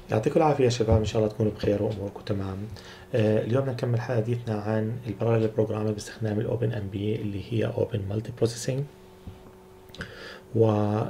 يعطيكم العافية يا شباب، إن شاء الله تكونوا بخير وأموركم تمام. اليوم بدنا نكمل حديثنا عن البارالل بروجرامينج باستخدام الأوبن ام بي اللي هي أوبن مالتي بروسيسنج. و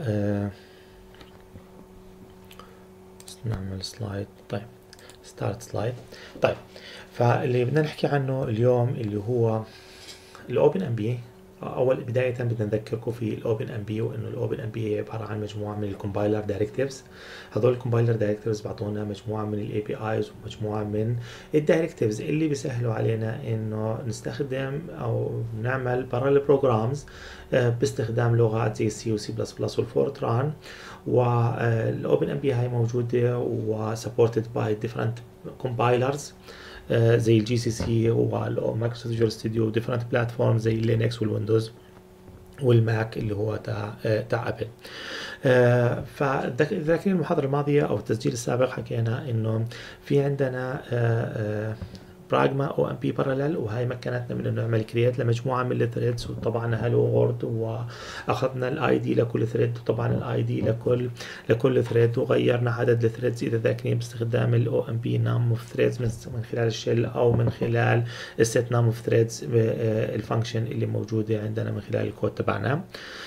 نعمل سلايد. طيب ستارت سلايد. طيب فاللي بدنا نحكي عنه اليوم اللي هو الأوبن ام بي. اول بدايه بدنا نذكركم في الاوبن ام بي، وانه الاوبن ام بي هي عباره عن مجموعه من الكومبايلر دايركتيفز. هذول الكومبايلر دايركتيفز بيعطونا مجموعه من الاي بي ايز ومجموعه من الدايركتيفز اللي بيسهلوا علينا انه نستخدم او نعمل بارالل بروجرامز باستخدام لغات زي السي وسي بلس بلس والفورتران. والاوبن ام بي هاي موجوده وسبورتد باي ديفرنت كومبايلرز زي الجي سي سي ومايكروسوفت فيجوال ستوديو وديفرنت بلاتفورم زي لينكس والويندوز والماك اللي هو تاع ابل. فذاكرين المحاضره الماضيه او التسجيل السابق حكينا انه في عندنا براجما او ام بي بارالل، وهي مكنتنا من انه نعمل كرييت لمجموعه من الثريدز، وطبعا هالو وورد واخذنا الاي دي لكل ثريد، وطبعا الاي دي لكل ثريد، وغيرنا عدد الثريدز اذا ذاكرين باستخدام الاو ام بي نام اوف ثريدز من خلال الشيل او من خلال السيت نام اوف ثريدز الفانكشن اللي موجوده عندنا من خلال الكود تبعنا.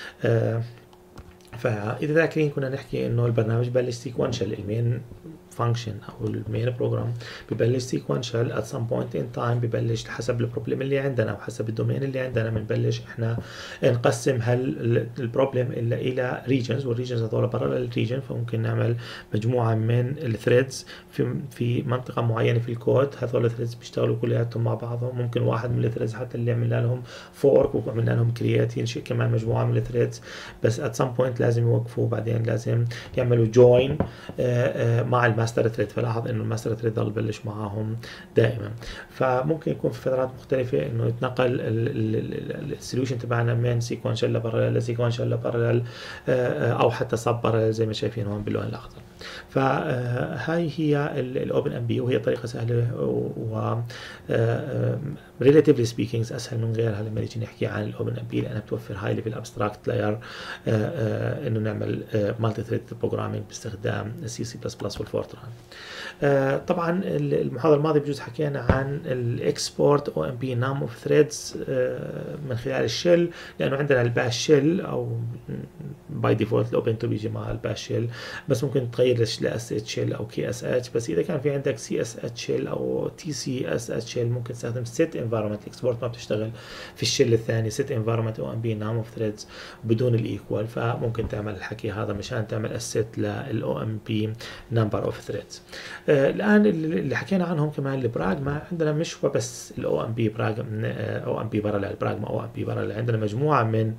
فاذا ذاكرين كنا نحكي انه البرنامج ببلش سيكونشال، المين فانكشن او المين بروجرام ببلش سيكونشال ات سم بوينت ان تايم، ببلش حسب البروبلم اللي عندنا وحسب الدومين اللي عندنا. بنبلش احنا نقسم البروبلم الى ريجنز، والريجنز هذول بارالل ريجن، فممكن نعمل مجموعه من الثريدز في منطقه معينه في الكود. هذول الثريدز بيشتغلوا كلياتهم مع بعضهم. ممكن واحد من الثريدز حتى اللي عملنا لهم فورك وعملنا لهم كرييت ينشئ كمان مجموعه من الثريدز، بس ات سم بوينت لازم يوقفوا، وبعدين لازم يعملوا جوين مع الماستر ثريد. فلاحظ انه الماستر ثريد ضل بلش معاهم دائما. فممكن يكون في فترات مختلفه انه يتنقل السوليوشن تبعنا من سيكونشال لبارالل لسيكونشال لبارالل، او حتى سب بارالل زي ما شايفين هون باللون الاخضر. فهاي هي الاوبن ام بي، وهي طريقه سهله و relatively speaking اسهل من غيرها لما نيجي نحكي عن الاوبن ام بي، لانها بتوفر هاي ليفل ابستراكت لاير انه نعمل مالتي ثريد بروجرامينج باستخدام السي سي بلس بلس والفورتران. طبعا المحاضره الماضيه بجوز حكينا عن الاكسبورت او ام بي نام اوف ثريدز من خلال الشيل، لانه عندنا الباش شيل او باي ديفولت الاوبنتو بيجي مع الباش شيل، بس ممكن تغير لاس اتش شيل او كي اس اتش. بس اذا كان في عندك سي اس اتش شيل او تي سي اس اتش شيل ممكن تستخدم سيت انفايرمنت. الاكسبورت ما بتشتغل في الشيل الثاني، سيت انفايرمنت او ام بي نام اوف ثريدز بدون الايكوال، فممكن تعمل الحكي هذا مشان تعمل السيت للاو ام بي نمبر اوف ثريدز. الان اللي حكينا عنهم كمان البراجما، عندنا مش بس الاو ام بي براجما او ام بي بارالل براجما او ام بي بارالل، عندنا مجموعه من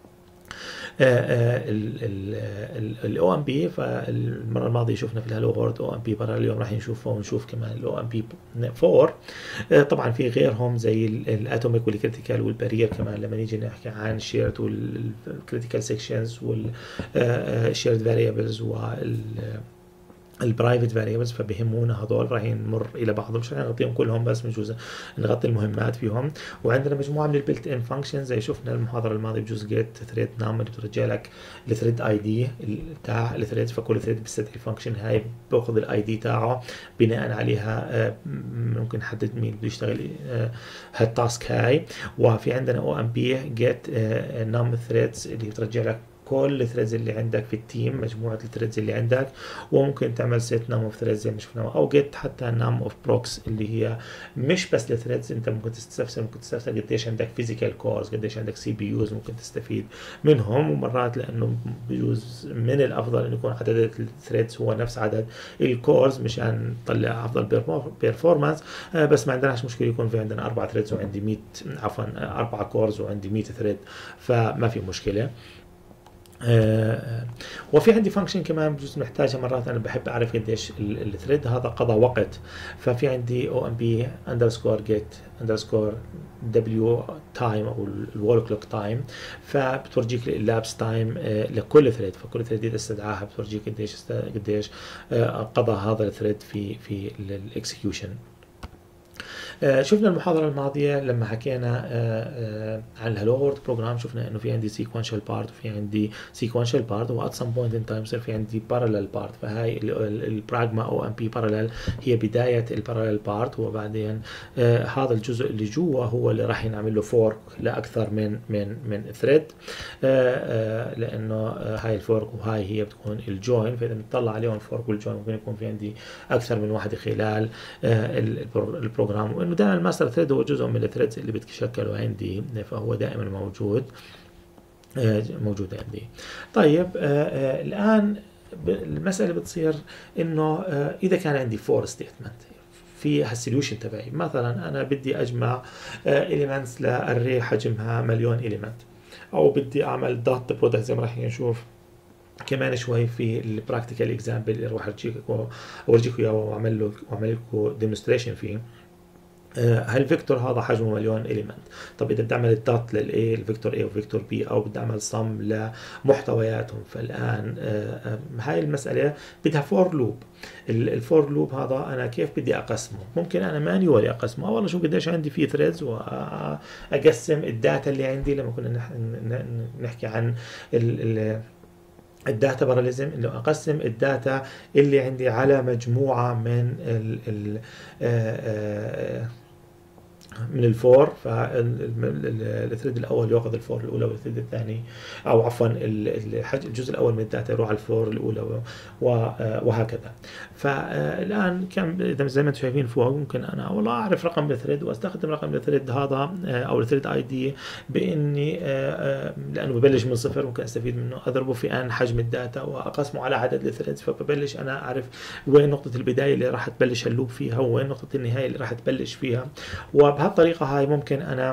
الاو ام بي. فالمره الماضيه شفنا في الهالو وورد او ام بي بارالل، اليوم راح نشوفه ونشوف كمان الاو ام بي 4. طبعا في غيرهم زي الاتوميك والكريتيكال والبارير كمان لما نيجي نحكي عن الشيرد والكريتيكال سيكشنز والشيرد فاريبلز البرايفت فاريبلز. فبهمونا هذول راح نمر الى بعضهم، مش راح نغطيهم كلهم بس بجوز نغطي المهمات فيهم. وعندنا مجموعه من البيلت ان فانكشن زي شفنا المحاضره الماضيه بجوز جيت ثريد نام اللي بترجع لك الثريد اي دي تاع الثريد. فكل ثريد بيستدعي الفانكشن هاي، باخذ الاي دي تاعه، بناء عليها ممكن نحدد مين بده يشتغل هالتاسك هاي. وفي عندنا او ام بي جيت نام ثريدز اللي بترجع لك كل الثريدز اللي عندك في التيم، مجموعه الثريدز اللي عندك. وممكن تعمل سيت نام اوف ثريدز زي ما شفنا، او جيت حتى نام اوف بروكس اللي هي مش بس الثريدز. انت ممكن تستفسر قديش عندك فيزيكال كورز، قديش عندك سي بي يوز، ممكن تستفيد منهم. ومرات لانه بجوز من الافضل انه يكون عدد الثريدز هو نفس عدد الكورز مشان نطلع افضل بيرفورمانس. بس ما عندناش مشكله يكون في عندنا 4 ثريدز وعندي 100 عفوا 4 كورز وعندي 100 ثريد، فما في مشكله. وفي عندي فانكشن كمان بجوز محتاجها مرات، انا بحب اعرف قديش الثريد هذا قضى وقت. ففي عندي او ام بي اندرسكور جيت اندرسكور دبليو تايم او الوول كلوك تايم، فبتورجيك اللابس تايم لكل ثريد. فكل ثريد اذا استدعاها بتورجيك قديش قضى هذا الثريد في الاكسكيوشن. شفنا المحاضرة الماضية لما حكينا عن الهالو وورد بروجرام، شفنا انه في عندي sequential part وفي عندي sequential part، و at some point in time يصير في عندي parallel part. فهاي البراجما او ام بي parallel هي بداية البارالل بارت، وبعدين هذا الجزء اللي جوا هو اللي راح ينعمل له فورك لاكثر من ثريد، لانه هاي الفورك وهاي هي بتكون الجوين. فاذا بنطلع عليهم الفورك والجوين ممكن يكون في عندي اكثر من واحده خلال البروجرام، وانه دائما الماستر ثريد هو جزء من الثريدز اللي بتشكلوا عندي، فهو دائما موجود عندي. طيب الان المساله بتصير انه اذا كان عندي فور ستيتمنت في هالسوليوشن تبعي، مثلا انا بدي اجمع اليمنتس لاري حجمها مليون اليمنت، او بدي اعمل دوت برودكت زي ما راح نشوف كمان شوي في البراكتيكال اكزامبل اللي راح اورجيكم اياه واعمل لكم ديمونستريشن فيه. هالفيكتور هذا حجمه مليون اليمنت. طب اذا بدي اعمل الدوت للاي الفيكتور اي وفيكتور بي، او بدي اعمل صم لمحتوياتهم، فالان هاي المساله بدها فور لوب. الفور لوب هذا انا كيف بدي اقسمه؟ ممكن انا مانيولي اقسمه. والله شو قديش عندي فيه ثريدز، واقسم الداتا اللي عندي. لما كنا نحكي عن الداتا باراليزم، انه اقسم الداتا اللي عندي على مجموعه من الفور. فالثريد الاول ياخذ الفور الاولى، والثريد الثاني او عفوا الجزء الاول من الداتا يروح على الفور الاولى، وهكذا. فالان كان اذا زي ما انتم شايفين فوق، ممكن انا والله اعرف رقم الثريد واستخدم رقم الثريد هذا او الثريد اي دي، باني لانه ببلش من صفر ممكن استفيد منه، اضربه في ان حجم الداتا واقسمه على عدد الثريدز، فببلش انا اعرف وين نقطه البدايه اللي راح تبلش اللوب فيها، وين نقطه النهايه اللي راح تبلش فيها. وبهالطريقه هاي ممكن انا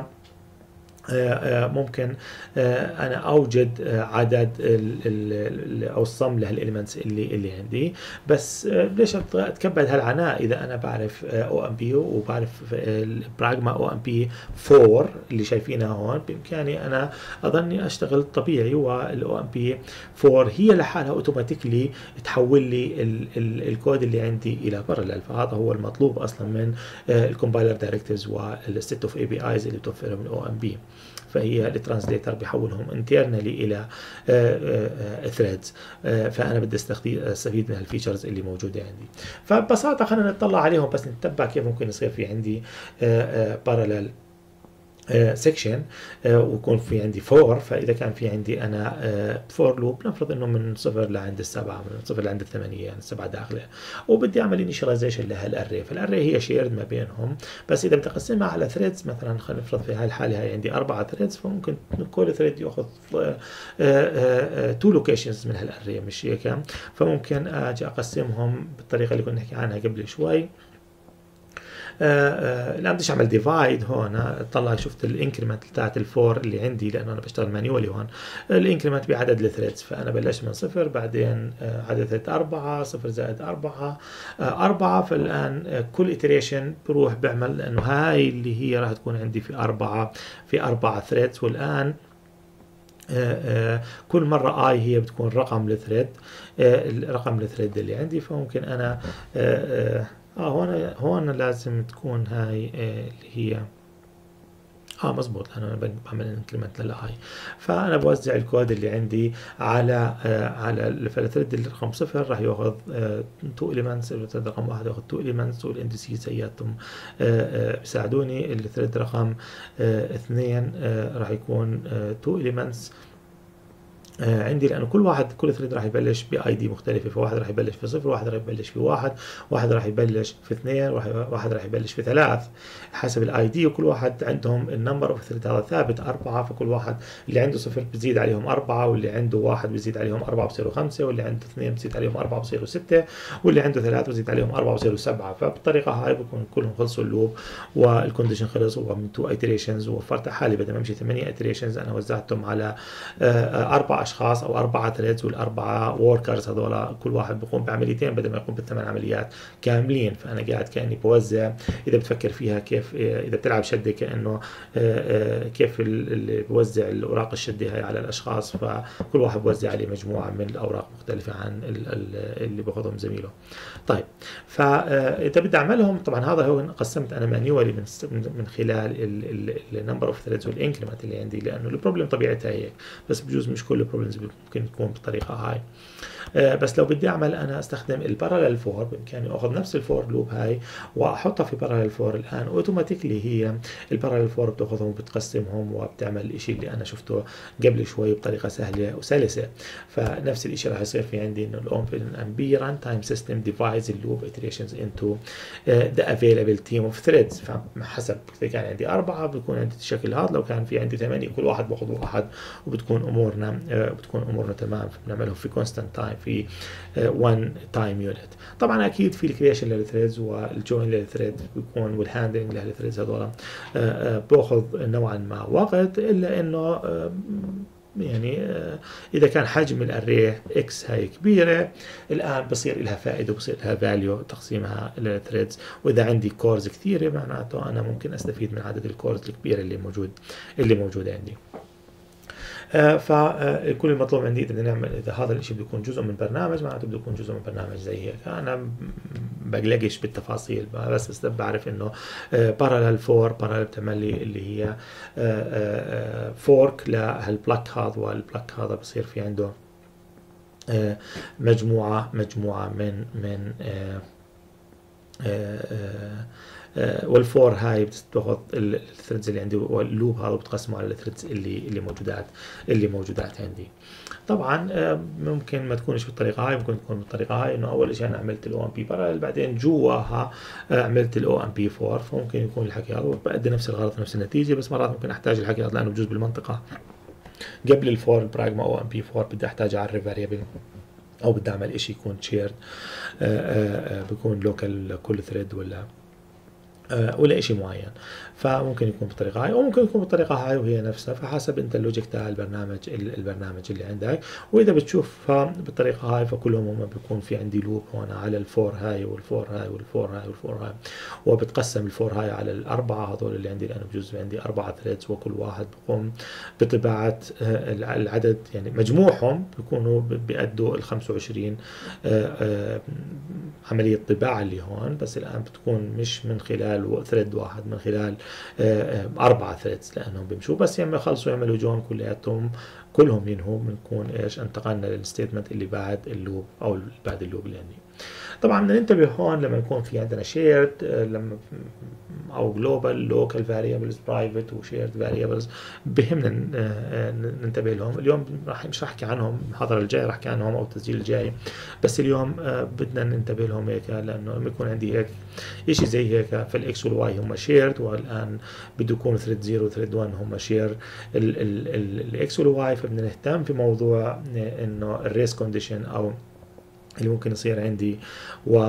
اوجد عدد او الصم لهالاليمنتس اللي عندي. بس ليش اتكبد هالعناء اذا انا بعرف او ام بي وبعرف البراجما او ام بي 4 اللي شايفينها هون؟ بامكاني انا اظني اشتغل طبيعي، والاو ام بي 4 هي لحالها اوتوماتيكلي تحول لي الكود اللي عندي الى بارلل. فهذا هو المطلوب اصلا من الكومبايلر دايركتيفز والست اوف اي بي ايز اللي بتوفرهم الاو ام بي. فهي الترانسليتر بيحولهم انترنالي الى ثريدز، فانا بدي استفيد من الفيتشرز اللي موجوده عندي. فببساطه خلينا نطلع عليهم بس نتبع كيف ممكن يصير في عندي بارلل سيكشن ويكون في عندي فور. فاذا كان في عندي انا فور لوب، نفرض انه من صفر لعند السبعه، من صفر لعند الثمانيه، يعني السبعه داخله، وبدي اعمل انيشاليزيشن لهالاري. فالاري هي شيرد ما بينهم، بس اذا بدي اقسمها على ثريدز، مثلا خلينا نفرض في هاي الحاله هاي عندي 4 ثريدز، فممكن كل ثريد ياخذ 2 لوكيشنز من هالاري، مش هيك؟ فممكن اجي اقسمهم بالطريقه اللي كنا نحكي عنها قبل شوي. الان بديش اعمل ديفايد هون، طلع شفت الانكريمنت بتاعت الفور اللي عندي، لانه انا بشتغل مانيولي هون. الانكريمنت بعدد الثريدز، فانا بلشت من صفر، بعدين عدد ثريد 4، 0 زائد 4 4. فالان كل اتريشن بروح بعمل، لانه هاي اللي هي راح تكون عندي في 4 ثريدز. والان كل مرة اي هي بتكون رقم الثريد، رقم الثريد اللي عندي. فممكن انا هون لازم تكون هاي اللي هي مزبوط، انا بعمل انكريمنت للاي. فانا بوزع الكود اللي عندي على الثريد اللي رقم 0 راح ياخذ 2 اليمنتس، الثريد رقم 1 ياخذ 2 اليمنتس، والاندسيز سياتهم بيساعدوني. الثريد رقم 2 راح يكون 2 اليمنتس عندي، لانه كل ثريد راح يبلش باي دي مختلفه. فواحد راح يبلش في 0، واحد راح يبلش في 1، واحد راح يبلش في 2، واحد راح يبلش في 3 حسب الاي دي. وكل واحد عندهم النمبر اوف ثريد هذا ثابت 4. فكل واحد اللي عنده 0 بزيد عليهم 4، واللي عنده 1 بزيد عليهم 4 بصيروا 5، واللي عنده 2 بزيد عليهم 4 بصيروا 6، واللي عنده 3 بزيد عليهم 4 بصيروا 7. فبالطريقه هاي بكون كلهم خلصوا اللوب والكونديشن خلص، ومن 2 ايتريشنز وفرت حالي بدل ما امشي 8 ايتريشنز انا وزعتهم على 4 اشخاص او 4 ثريدز، والاربعه وركرز هذول كل واحد بيقوم بعمليتين بدل ما يقوم ب8 عمليات كاملين. فانا قاعد كاني بوزع، اذا بتفكر فيها كيف اذا بتلعب شده كانه كيف اللي بوزع الاوراق الشده هاي على الاشخاص، فكل واحد بوزع عليه مجموعه من الاوراق مختلفه عن اللي باخذهم زميله. طيب، فاذا بدي اعملهم طبعا هذا هو قسمت انا مانيوالي من خلال النمبر اوف ثريدز والانكريمنت اللي عندي، لانه البروبلم طبيعتها هيك، بس بجوز مش كل البروبلمز ممكن تكون بالطريقه هاي. بس لو بدي اعمل انا استخدم البارالل فور، بامكاني اخذ نفس الفور لوب هاي واحطها في بارالل فور. الان اوتوماتيكلي هي البارالل فور بتاخذهم وبتقسمهم وبتعمل الشيء اللي انا شفته قبل شوي بطريقه سهله وسلسه. فنفس الشيء راح يصير في عندي انه الاوبن ام بي ران تايم سيستم ديفايدز اللوب iterations into the available team of threads. فحسب اذا كان عندي 4 بيكون عندي الشكل هذا، لو كان في عندي 8 كل واحد باخذ واحد، وبتكون امورنا تمام. بنعملهم في كونستانت تايم في 1 تايم يونت. طبعا اكيد في الكريشن للثريدز والجوين للثريد بيكون والهاندلنج للثريدز هذول باخذ نوعا ما وقت، الا انه يعني اذا كان حجم الاريه اكس هاي كبيره الان بصير لها فائده وبصير لها فاليو تقسيمها للثريدز. واذا عندي كورز كثيره معناته انا ممكن استفيد من عدد الكورز الكبيره اللي موجوده عندي. فكل المطلوب عندي اذا بدنا نعمل، اذا هذا الشيء بده يكون جزء من برنامج معناته بده يكون جزء من برنامج زي هيك. انا بقلقش بالتفاصيل، بس بعرف انه بارالل فور بارالل بتعمل لي اللي هي فورك لهالبلاك هذا، والبلاك هذا بصير في عنده مجموعه من والفور هاي بتاخذ الثريدز اللي عندي واللوب هذا بتقسمه على الثريدز اللي موجودات عندي. طبعا ممكن ما تكونش بالطريقه هاي، ممكن تكون بالطريقه هاي انه اول شيء انا عملت الاو ام بي بارالل، بعدين جواها عملت الاو ام بي 4. فممكن يكون الحكي هذا بأدي نفس الغرض نفس النتيجه، بس مرات ممكن احتاج الحكي هذا لانه بجوز بالمنطقه قبل الفور البراجما او ام بي 4 بدي احتاج اعرف فاريبل، او بدي اعمل شيء يكون شيرد بيكون لوكال لكل ثريد ولا شيء معين. فممكن يكون بالطريقه هاي، او ممكن يكون بالطريقه هاي وهي نفسها، فحسب انت اللوجيك تاع البرنامج اللي عندك. واذا بتشوفها بالطريقه هاي فكلهم هم بيكون في عندي لوب هون على الفور هاي والفور هاي والفور هاي والفور هاي، وبتقسم الفور هاي على الاربعه هذول اللي عندي، لانه بجوز عندي 4 ثريدز وكل واحد بقوم بطباعه العدد، يعني مجموعهم بيكونوا بيأدوا ال 25 عمليه طباعه اللي هون. بس الان بتكون مش من خلال ثريد واحد، من خلال 4 ثريدز، لانهم بيمشوا بس لما يخلصوا يعملوا جون كلهم ينهوا بنكون ايش انتقلنا للستيتمنت اللي بعد اللوب او بعد اللوب اللي عندي. طبعا بدنا ننتبه هون لما يكون في عندنا شيرد لما او جلوبال لوكال فاريبلز برايفت وشيرد فاريبلز، بهمنا ننتبه لهم. اليوم مش راح احكي عنهم المحاضره الجايه، راح احكي عنهم او التسجيل الجاي، بس اليوم بدنا ننتبه لهم هيك، لانه لما يكون عندي هيك شيء زي هيك فالاكس والواي هم شيرد، والان بده يكون ثريد 0 وثريد 1 هم شير الاكس والواي. فبدنا نهتم في موضوع انه الريس كونديشن او اللي ممكن يصير عندي، و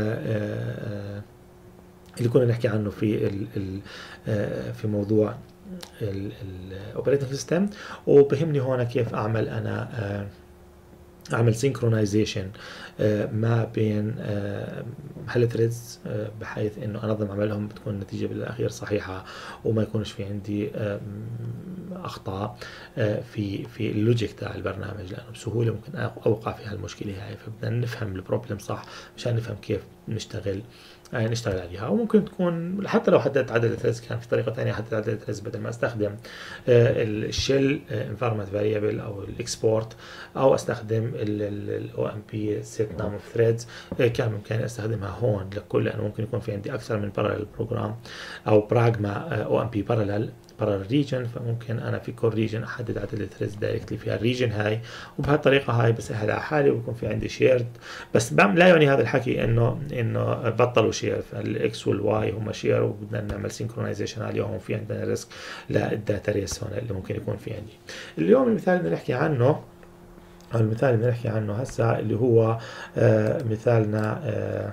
اللي كنا نحكي عنه في موضوع الاوبريتنج سيستم. وبهمني هون كيف اعمل انا اعمل سينكرونايزيشن ما بين هالثريدز، بحيث انه انظم عملهم بتكون النتيجه بالاخير صحيحه، وما يكونش في عندي اخطاء في اللوجيك تاع البرنامج، لانه بسهوله ممكن اوقع في هالمشكله هاي. فبدنا نفهم البروبلم صح مشان نفهم كيف نشتغل عليها. وممكن تكون حتى لو حددت عدد الثريدز كان في طريقه ثانيه احدد عدد الثريدز، بدل ما استخدم الشيل انفايرمنت فاريبل او الاكسبورت، او استخدم الاو ام بي سيت نام اوف ثريدز، كان بامكاني استخدمها هون لكل، لانه ممكن يكون في عندي اكثر من بارالل بروجرام او براجما او ام بي بارالل ريجن. فممكن انا في كل ريجن احدد عدد الثريدز دايركتلي في الريجن هاي، وبهالطريقه هاي بسهل على حالي وبكون في عندي شيرد. بس لا يعني هذا الحكي انه بطلوا شير، فالاكس والواي هم شير وبدنا نعمل سينكرونايزيشن عليهم، وفي عندنا ريسك للداتا ريس هون اللي ممكن يكون في عندي. اليوم المثال اللي نحكي عنه، المثال اللي نحكي عنه هسه اللي هو مثالنا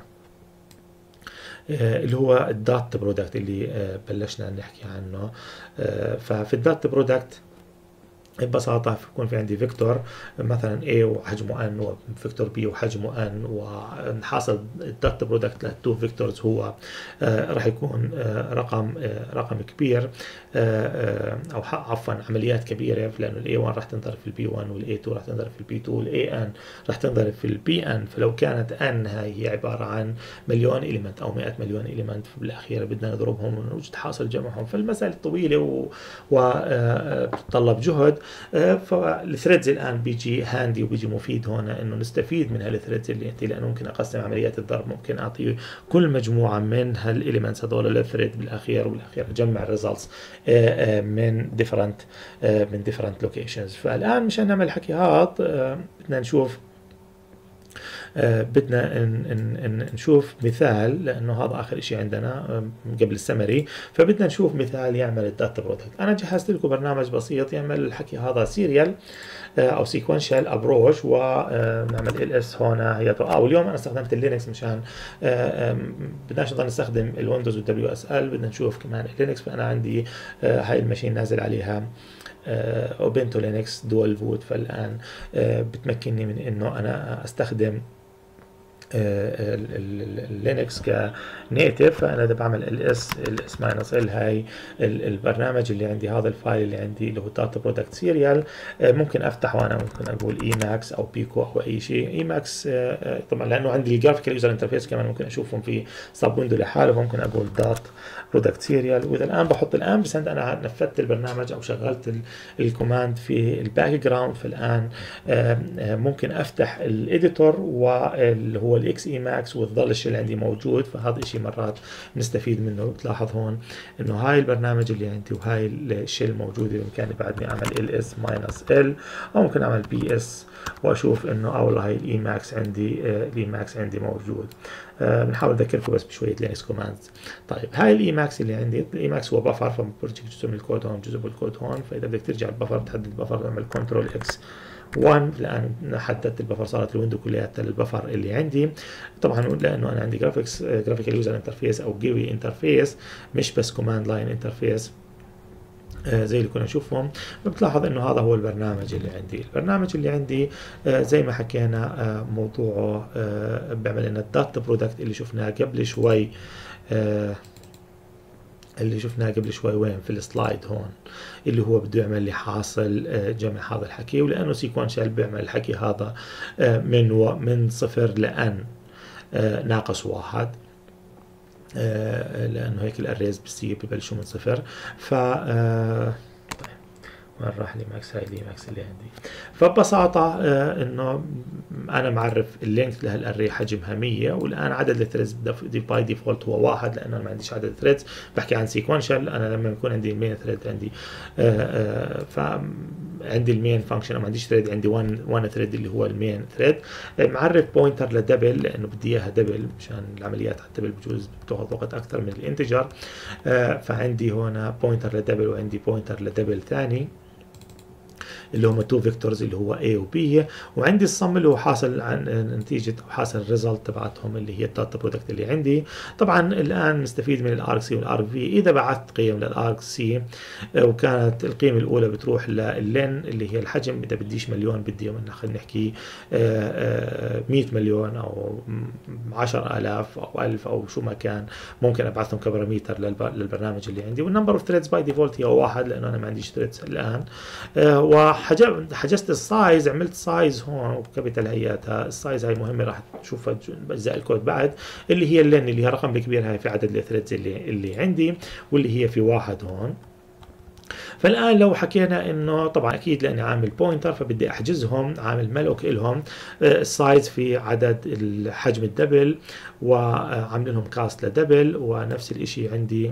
اللي هو الدات برودكت اللي بلشنا نحكي عنه. ففي الدات برودكت ببساطة يكون في عندي فيكتور مثلا A وحجمه N وفيكتور B وحجمه N، وحاصل الدوت برودكت للتو فيكتورز هو راح يكون رقم كبير، أو عفوا عمليات كبيرة، لأنه ال A1 راح تنضرب في ال B1 وال A2 راح تنضرب في ال B2 وال AN راح تنضرب في ال BN. فلو كانت N هي عبارة عن مليون إليمنت أو 100 مليون إليمنت، بالأخير بدنا نضربهم ونوجد حاصل جمعهم. فالمسألة طويلة وبتتطلب جهد. فالثريدز الان بيجي هاندي وبيجي مفيد هون انه نستفيد من هالثريدز اللي انت، لانه ممكن اقسم عمليات الضرب، ممكن اعطي كل مجموعه من هالاليمنتس هذول للثريد بالاخير، اجمع الريزلتس من ديفرنت لوكيشنز. فالان مشان نعمل الحكي هذا بدنا نشوف بدنا نشوف مثال، لانه هذا اخر شيء عندنا قبل السمري. فبدنا نشوف مثال يعمل الداتا برودكت. انا جهزت لكم برنامج بسيط يعمل الحكي هذا سيريال او سيكونشال ابروش، ونعمل ال اس هون هي. واليوم انا استخدمت اللينكس مشان بدناش نضل نستخدم الويندوز والدبليو اس ال، بدنا نشوف كمان اللينكس. فانا عندي هاي الماشين نازل عليها اوبنتو لينكس دول بوت، فالان بتمكنني من انه انا استخدم اللينكس كنيتف. فانا اذا بعمل ls ماينس ال، هاي البرنامج اللي عندي، هذا الفايل اللي عندي اللي هو داتا برودكت سيريال، ممكن افتحه وانا ممكن اقول ايماكس او بيكو او اي شيء. ايماكس طبعا لانه عندي الجرافيكال يوزر انترفيس كمان ممكن اشوفهم في سب ويندو لحاله، فممكن اقول دات برودكت سيريال. واذا الان بحط الامبرسند، انا نفذت البرنامج او شغلت الكوماند في الباك جراوند. فالان ممكن افتح الاديتور واللي هو الاكس اي ماكس وتظل الشيء اللي عندي موجود. فهذا الشيء مرات نستفيد منه. بتلاحظ هون انه هاي البرنامج اللي عندي وهاي الشيء الموجود، بامكاني بعدني اعمل ls ماينس ال، او ممكن اعمل bs واشوف انه والله هاي الاي ماكس عندي موجود. بنحاول اذكركم بس بشويه لينكس كوماندز. طيب هاي الاي ماكس اللي عندي، الاي ماكس هو بفر، فبرجيك جزء من الكود هون جزء بالكود هون. فاذا بدك ترجع البفر تحدد البفر، تعمل كنترول اكس 1. الان حددت البفر، صارت الويندو كلياتها للبفر اللي عندي. طبعا لانه انا عندي جرافيكال يوزر انترفيس او جيوي انترفيس، مش بس كوماند لاين انترفيس زي اللي كنا نشوفهم. بتلاحظ انه هذا هو البرنامج اللي عندي. البرنامج اللي عندي زي ما حكينا موضوعه بيعمل لنا الداتا برودكت اللي شفناه قبل شوي، وين في السلايد هون، اللي هو بده يعمل لي حاصل جمع هذا الحكي. ولانه سيكونشال بيعمل الحكي هذا من 0 لn ناقص 1، لانه هيك الاريز بالسي ببلشوا من 0. ف وين راح لي ماكس؟ هاي لي ماكس اللي عندي. فببساطة انه انا معرف اللينك لهالاري حجمها 100، والان عدد الثريدز باي ديفولت هو 1، لانه انا ما عنديش عدد ثريدز. بحكي عن سيكونشال، انا لما يكون عندي المين ثريد عندي عندي المين فانكشن، ما عنديش ثريد، عندي 1 ثريد اللي هو المين ثريد. معرف بوينتر لدبل، لانه بدي اياها دبل مشان العمليات على الدبل بجوز بتاخذ وقت اكثر من الانتجر. فعندي هنا بوينتر لدبل، وعندي بوينتر لدبل ثاني اللي هم تو فيكتورز اللي هو A و B. وعندي الصم اللي هو حاصل عن نتيجة او حاصل الريزلت تبعتهم اللي هي الداتا برودكت اللي عندي. طبعا الان نستفيد من الارك سي والارك في. اذا بعثت قيم للارك سي وكانت القيمة الاولى بتروح للن اللي هي الحجم، اذا بديش مليون بدي خلينا نحكي 100 مليون او 10,000 او 1000 او شو ما كان، ممكن ابعثهم كباراميتر للبرنامج اللي عندي. والنمبر اوف ثريدز باي ديفولت هي 1، لانه انا ما عنديش ثريدز الان. حجزت السايز، عملت سايز هون وكابيتال هياتها. السايز هاي مهمه راح تشوفها باجزاء الكود بعد، اللي هي اللين اللي هي رقم الكبير هاي في عدد الثريدز اللي عندي، واللي هي في 1 هون. فالان لو حكينا انه طبعا اكيد لاني عامل بوينتر فبدي احجزهم، عامل ملوك لهم السايز في عدد الحجم الدبل، وعامل لهم كاست لدبل. ونفس الاشي عندي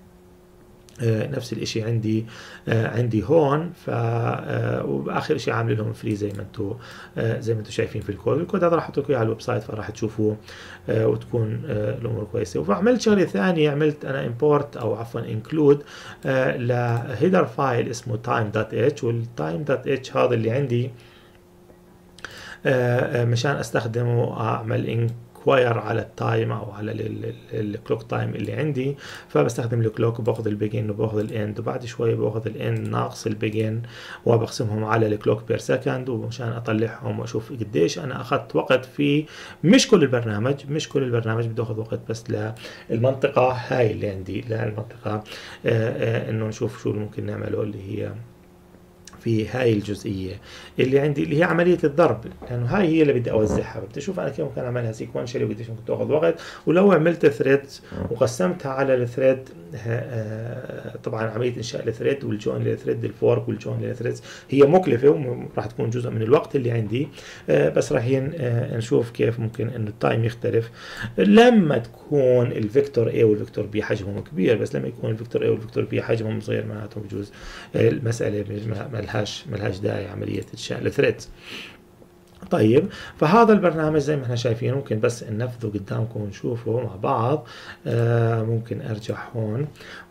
عندي هون. واخر شيء عامل لهم فري زي ما انتم شايفين في الكود. الكود هذا راح احط لكم على الويب سايت، فراح تشوفوه وتكون الامور كويسه. وعملت شغله ثانيه، عملت انا امبورت او عفوا انكلود لهيدر فايل اسمه time.h. والtime.h هذا اللي عندي مشان استخدمه اعمل ريكواير على التايم او على الكلوك تايم اللي عندي، فبستخدم الكلوك وباخذ البيجن وباخذ الاند، وبعد شوي باخذ الاند ناقص البيجن وبقسمهم على الكلوك بير سكند، ومشان اطلعهم واشوف قديش انا اخذت وقت في مش كل البرنامج بده ياخذ وقت، بس للمنطقه هاي اللي عندي، للمنطقه انه نشوف شو اللي ممكن نعمله اللي هي في هاي الجزئية اللي عندي اللي هي عملية الضرب، لأنه هاي هي اللي بدي أوزعها. بدي أشوف أنا كيف ممكن أعملها سيكونشالي وقديش ممكن تأخذ وقت. ولو عملت ثريدز وقسمتها على الثريد، طبعا عملية إنشاء الثريد والجوين للثريد، الفورك والجوين للثريدز هي مكلفة وراح تكون جزء من الوقت اللي عندي، بس رايحين نشوف كيف ممكن إنه التايم يختلف لما تكون الفيكتور A والفيكتور B حجمهم كبير. بس لما يكون الفيكتور A والفيكتور B حجمهم صغير معناته بجوز المسألة ملهاش داعي عملية إنشاء الثريدز. طيب، فهذا البرنامج زي ما احنا شايفين ممكن بس ننفذه قدامكم ونشوفه مع بعض. ممكن ارجع هون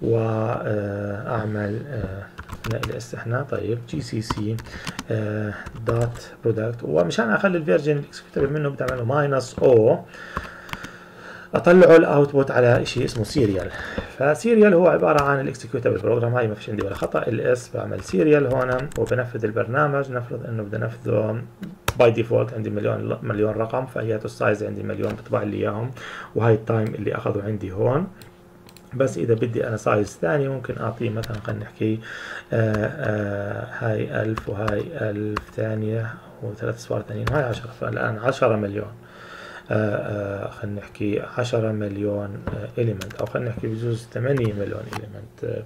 واعمل نقل استحنا. طيب، GCC دوت برودكت، ومشان اخلي الفيرجن الاكسكيوتبل منه بدي اعمله -O، اطلعه الاوتبوت على شيء اسمه سيريال. فسيريال هو عباره عن الاكسكيوتبل بروجرام، هاي ما فيش عندي ولا خطا، الاس بعمل سيريال هون وبنفذ البرنامج. نفرض انه بدي انفذه باي ديفولت عندي مليون رقم، فاياته السايز عندي مليون بطبع لي اياهم، وهاي التايم اللي اخذه عندي هون. بس اذا بدي انا سايز ثاني ممكن اعطيه مثلا، خلينا نحكي هاي 1000 وهاي 1000 ثانيه وثلاث صفار ثانيين، وهاي 10، فالان 10 مليون. خلينا نحكي 10 مليون إليمنت، أو خلينا نحكي بجوز 8 مليون إليمنت.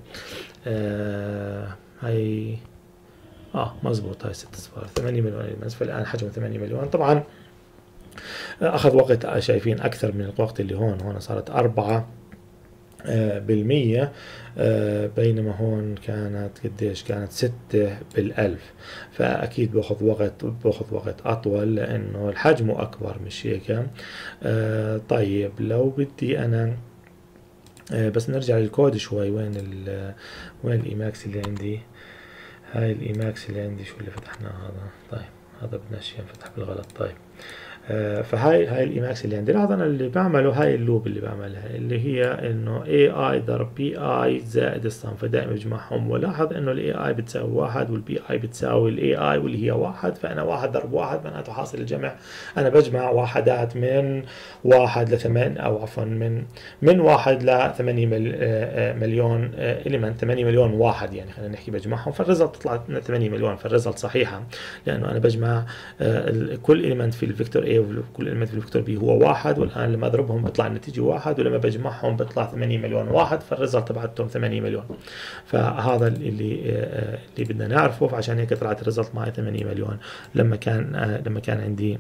هاي مزبوط، هاي 6 صفار 8 مليون إليمنت، فالآن حجمه 8 مليون. طبعا أخذ وقت شايفين أكثر من الوقت اللي هون صارت 4 بالمية، بينما هون كانت قديش؟ كانت 6 بالألف. فأكيد باخذ وقت أطول لأنه الحجم أكبر، مش هيك؟ طيب، لو بدي أنا بس نرجع للكود شوي. وين الإيماكس اللي عندي؟ هاي الإيماكس اللي عندي، شو اللي فتحناه هذا؟ طيب، هذا بدنا شيء نفتح بالغلط. طيب، فهاي الإيماكس اللي عندي. لاحظ أنا اللي بعمله، هاي اللوب اللي بعملها اللي هي إنه AI ضرب BI زائد الصم، فدائما بجمعهم. ولاحظ إنه الAI بتساوي 1 والBI بتساوي الAI واللي هي 1، فأنا 1 ضرب 1 معناته حاصل الجمع. أنا بجمع وحدات من 1 ل 8، أو عفوا من 1 ل 8 مليون إليمنت، 8 مليون واحد يعني، خلينا نحكي بجمعهم، فالريزلت تطلع 8 مليون. فالريزلت صحيحة لأنه أنا بجمع كل إليمنت في الفيكتور A وكل إليمنت في الفيكتور B هو 1، والآن لما أضربهم بيطلع النتيجة 1، ولما بجمعهم بيطلع 8 مليون واحد، فالريزلت تبعتهم 8 مليون. فهذا اللي بدنا نعرفه، فعشان هيك طلعت الريزلت معي 8 مليون لما كان عندي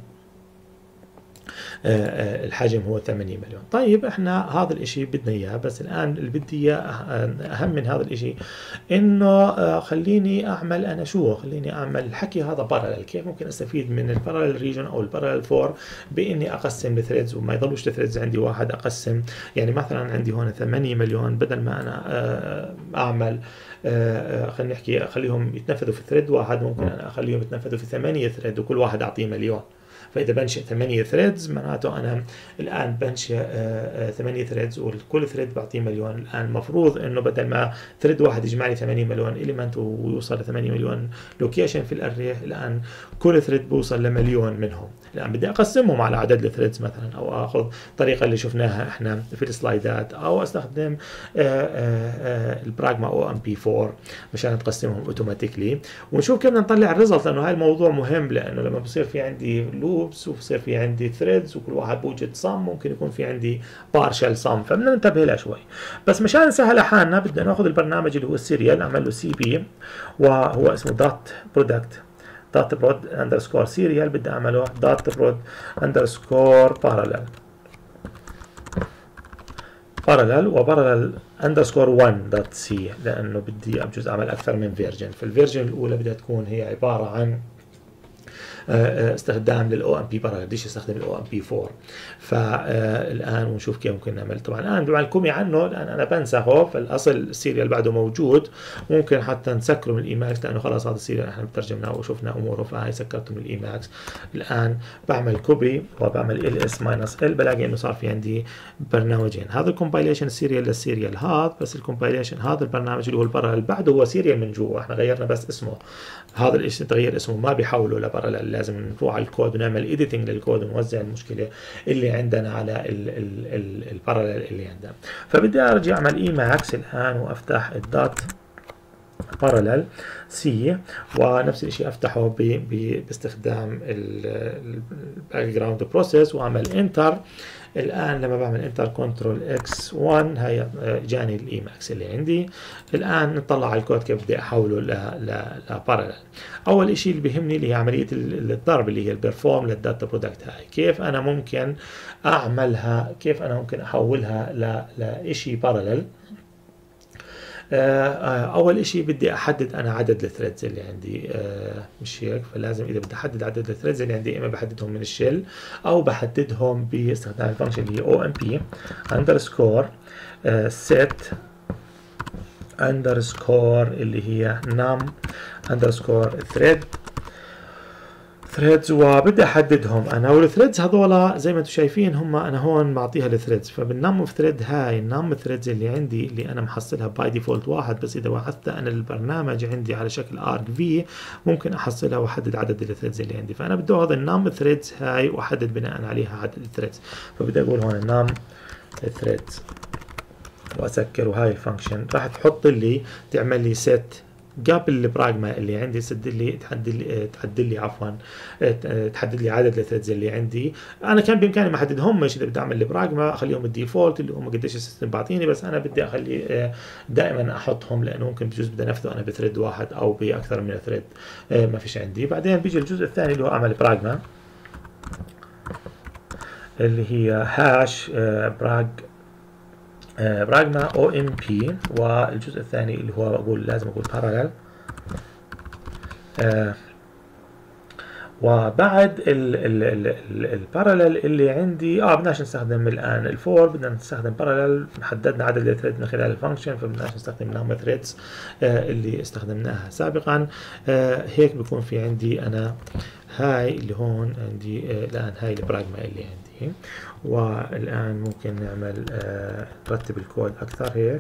الحجم هو 8 مليون. طيب، احنا هذا الاشي بدنا اياه، بس الان اللي بدي اياه اهم من هذا الاشي انه خليني اعمل الحكي هذا بارلل. كيف ممكن استفيد من البارلل ريجن او البارلل 4 باني اقسم الثريدز وما يضلوش الثريدز عندي واحد، اقسم يعني مثلا عندي هون 8 مليون، بدل ما انا اعمل خلينا نحكي اخليهم يتنفذوا في ثريد واحد، ممكن انا اخليهم يتنفذوا في 8 ثريد وكل واحد اعطيه مليون. فإذا بنشئ 8 ثريدز معناته أنا الآن بنشئ 8 ثريدز وكل ثريد بعطيه مليون. الآن المفروض إنه بدل ما ثريد واحد يجمع لي 8 مليون إليمنت ويوصل ل 8 مليون لوكيشن في الأري، الآن كل ثريد بوصل لمليون منهم. الآن بدي أقسمهم على عدد الثريدز مثلا، أو أخذ الطريقة اللي شفناها إحنا في السلايدات، أو أستخدم البراغما OMP4 مشان تقسمهم أوتوماتيكلي، ونشوف كيف بدنا نطلع الريزلت. لأنه هاي الموضوع مهم، لأنه لما بصير في عندي لوبس وبصير في عندي ثريدز وكل واحد بوجد صم، ممكن يكون في عندي بارشل صم، فبدنا ننتبه لها شوي. بس مشان نسهل حالنا بدنا ناخذ البرنامج اللي هو السيريال، نعمل له CP وهو اسمه دوت برودكت دوت برود اندرسكور سيريال، بدي اعمله دوت برود اندرسكور بارلل وبارلل اندرسكور 1 دوت سي، لانه بدي بجوز اعمل اكثر من فيرجن. فالفيرجن الاولى بدها تكون هي عباره عن استخدام للاو ام بي بارالل، بديش استخدم الاو ام بي 4. فالان ونشوف كيف ممكن نعمل. طبعا الان بما الكومي عنه الان انا بنسخه، فالاصل السيريال بعده موجود، ممكن حتى نسكره من الايماكس لانه خلاص هذا السيريال احنا ترجمناه وشفنا اموره، فهي سكرته من الايماكس. الان بعمل كوبي وبعمل ال اس ماينس ال، بلاقي انه صار في عندي برنامجين، هذا الكومبايليشن السيريال للسيريال هذا، بس الكومبايليشن هذا البرنامج اللي هو البارالل بعده هو سيريال من جوا، احنا غيرنا بس اسمه، هذا الشيء تغيير اسمه ما بيحوله لبارالل، لازم نروح على الكود ونعمل ايديتنج للكود ونوزع المشكله اللي عندنا على البارالل اللي عندنا. فبدي ارجع اعمل اي ماكس الان وافتح الدوت بارالل سي، ونفس الشيء افتحه باستخدام الباك جراوند بروسيس واعمل انتر. الان لما بعمل انتر كنترول اكس 1 هي جاني الاي ماكس اللي عندي. الان نطلع على الكود كيف بدي احوله لبارالل. اول شيء اللي بيهمني اللي هي عمليه الضرب اللي هي البرفورم للداتا برودكت هاي، كيف انا ممكن اعملها، كيف انا ممكن احولها لشيء بارالل. اول شيء بدي احدد انا عدد الثريدز اللي عندي، مش هيك؟ فلازم اذا بدي احدد عدد الثريدز اللي عندي اما بحددهم من الشيل او بحددهم باستخدام الفانكشن اللي هي او ام بي اندرسكور set اندرسكور اللي هي num اندرسكور ثريدز، وبدي احددهم انا. والثريدز هذولا زي ما انتم شايفين هم انا هون معطيها الثريدز، فبالنم اوف ثريد هاي النم ثريدز اللي عندي اللي انا محصلها باي ديفولت واحد، بس اذا وحدت انا البرنامج عندي على شكل ارك في ممكن احصلها واحدد عدد الثريدز اللي عندي، فانا بدي اخذ النم ثريدز هاي واحدد بناء عليها عدد الثريدز. فبدي اقول هون النم ثريدز واسكر، وهاي الفانكشن راح تحط لي تعمل لي سيت قبل البراجما اللي عندي، تحدد لي عفوا تحدد لي عدد الثريدز اللي عندي. انا كان بامكاني ما احددهمش، اذا بدي اعمل البراجما اخليهم الديفولت اللي هم قديش السيستم بعطيني، بس انا بدي اخلي دائما احطهم لانه ممكن بجوز بدي انفذه انا بثريد واحد او باكثر من ثريد ما فيش عندي. بعدين بيجي الجزء الثاني اللي هو اعمل براجما اللي هي هاش براجما او ام بي، والجزء الثاني اللي هو بقول لازم اقول بارالل. وبعد البارالل اللي عندي بدناش نستخدم الان الفور، بدنا نستخدم بارالل، حددنا عدد الثريد من خلال الفانكشن، فبدناش نستخدم نوم ثريدز اللي استخدمناها سابقا. هيك بكون في عندي انا هاي اللي هون عندي الان هاي البراجما اللي عندي. والان ممكن نعمل نرتب الكود اكثر هيك،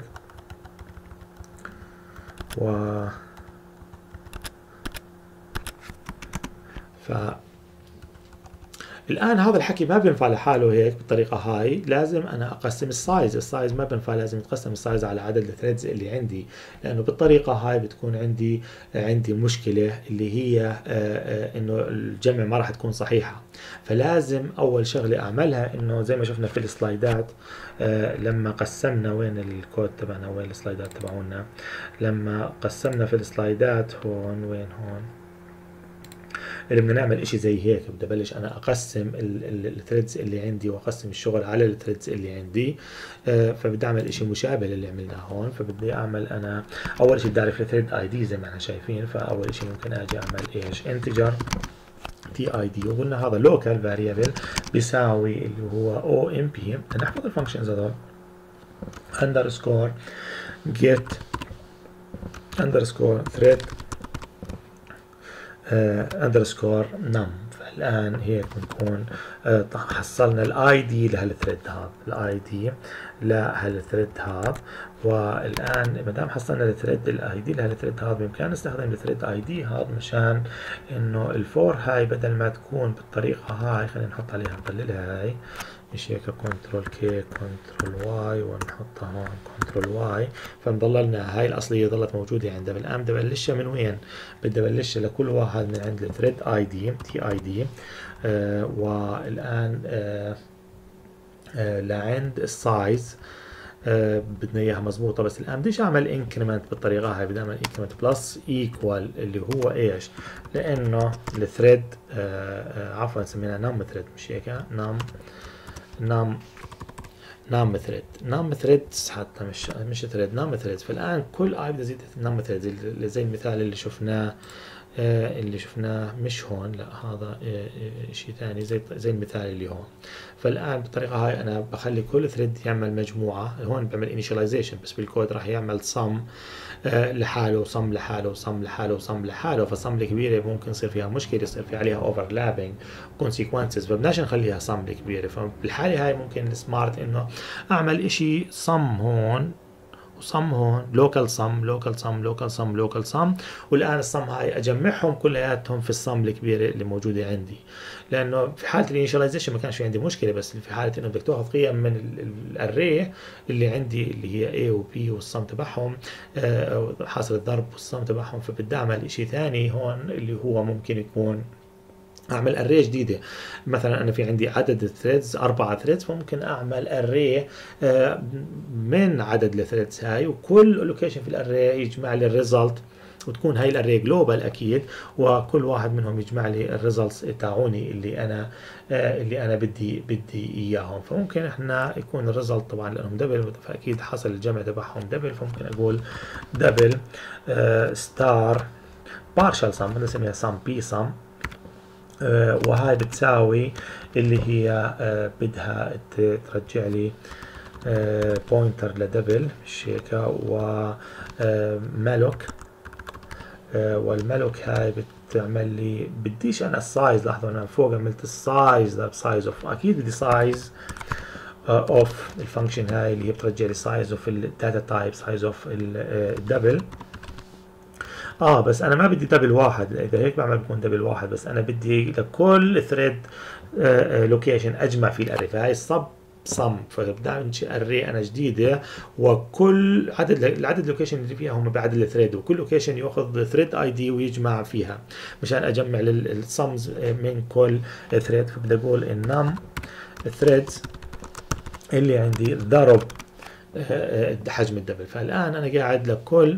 الآن هذا الحكي ما بينفع لحاله هيك بالطريقة هاي، لازم أنا أقسم السايز ما بينفع، لازم يتقسم السايز على عدد الثريدز اللي عندي، لأنه بالطريقة هاي بتكون عندي مشكلة اللي هي إنه الجمع ما راح تكون صحيحة. فلازم أول شغلة أعملها إنه زي ما شفنا في السلايدات، لما قسمنا وين الكود تبعنا، وين السلايدات تبعونا، لما قسمنا في السلايدات هون، وين هون اللي بدنا نعمل اشي زي هيك، بدي ابلش انا اقسم الثريدز اللي عندي واقسم الشغل على الثريدز اللي عندي. فبدي اعمل اشي مشابه للي عملناه هون. فبدي اعمل انا اول شيء بدي اعرف الثريد اي دي زي ما احنا شايفين، فاول شيء ممكن اجي اعمل ايش انتجر تي اي دي، وقلنا هذا لوكال فاريبل بيساوي اللي هو او ام بي، بدنا نحفظ الفانكشنز هذول اندرسكور جيت اندرسكور ثريد اندرسكور نم. فالان هيك بنكون حصلنا الاي دي لهالثريد هذا، الاي دي لهالثريد هذا. والان ما دام حصلنا الثريد الاي دي لهالثريد هذا، بامكاننا نستخدم الثريد اي دي هذا مشان انه الفور هاي بدل ما تكون بالطريقه هاي، خلينا نحط عليها نقللها هاي، مش هيك كنترول كي كنترول واي ونحطها هون كنترول واي، فنضل لنا هاي الاصليه ظلت موجوده عندها. الان بدي ابلشها من وين؟ بدي ابلشها لكل واحد من عند الثريد اي دي تي اي دي، والان لعند السايز بدنا اياها مضبوطه. بس الان بديش اعمل انكريمنت بالطريقه هاي، بدي اعمل انكريمنت بلس ايكوال اللي هو ايش؟ لانه الثريد عفوا سميناها نم ثريد، مش هيك؟ نام ثريدز حتى مش ثريد، نام ثريدز. فالان كل اي بدي ازيد نام ثريدز، زي المثال اللي شفناه اللي شفناه مش هون، لا هذا شيء ثاني زي المثال اللي هون. فالان بالطريقه هاي انا بخلي كل ثريد يعمل مجموعه، هون بعمل انيشاليزيشن بس بالكود راح يعمل صم لحاله وصم لحاله وصم لحاله وصم لحاله. فالصم الكبيره ممكن يصير فيها مشكله، يصير في عليها اوفرلابينج كونسيكونسز، فبدناش نخليها صم كبيره. فبالحاله هاي ممكن السمارت انه اعمل اشي صم هون وصم هون، لوكال صم لوكال صم لوكال صم لوكال صم، والان الصم هاي اجمعهم كلياتهم في الصم الكبيره اللي موجوده عندي. لانه في حاله الانيشاليزيشن ما كانش في عندي مشكله، بس في حاله انه بدك تاخذ قيم من الاري اللي عندي اللي هي A و B والصم تبعهم حاصل الضرب والصم تبعهم، فبدي اعمل شيء ثاني هون اللي هو ممكن يكون اعمل اري جديده. مثلا انا في عندي عدد الثريدز 4 ثريدز، فممكن اعمل اري من عدد الثريدز هاي، وكل لوكيشن في الاري يجمع لي الريزلت، وتكون هاي الاري جلوبال اكيد، وكل واحد منهم يجمع لي الريزلتس تاعوني اللي انا بدي اياهم. فممكن احنا يكون الريزلت طبعا لانهم دبل، فاكيد حصل الجمع تبعهم دبل، فممكن اقول دبل ستار بارشال سم، بنسميها سم بي سم، وهاي بتساوي اللي هي بدها ترجع لي بوينتر لدبل الشيكة ومالوك، والمالوك هاي بتعمل لي بديش انا السايز، لاحظوا انا فوق عملت السايز سايز اوف، اكيد بدي سايز اوف الفانكشن هاي اللي هي بترجع لي سايز اوف الداتا تايب، سايز اوف الدبل. بس انا ما بدي دبل واحد، اذا هيك بعمل بكون دبل واحد، بس انا بدي لكل ثريد لوكيشن اجمع فيه الاري، فهي الصب صم، فبدي انشئ اري انا جديده، وكل العدد لوكيشن اللي فيها هم بعدد الثريد، وكل لوكيشن ياخذ ثريد اي دي ويجمع فيها مشان اجمع الصمز من كل ثريد. فبدي اقول النم ثريدز اللي عندي ضرب حجم الدبل. فالان انا قاعد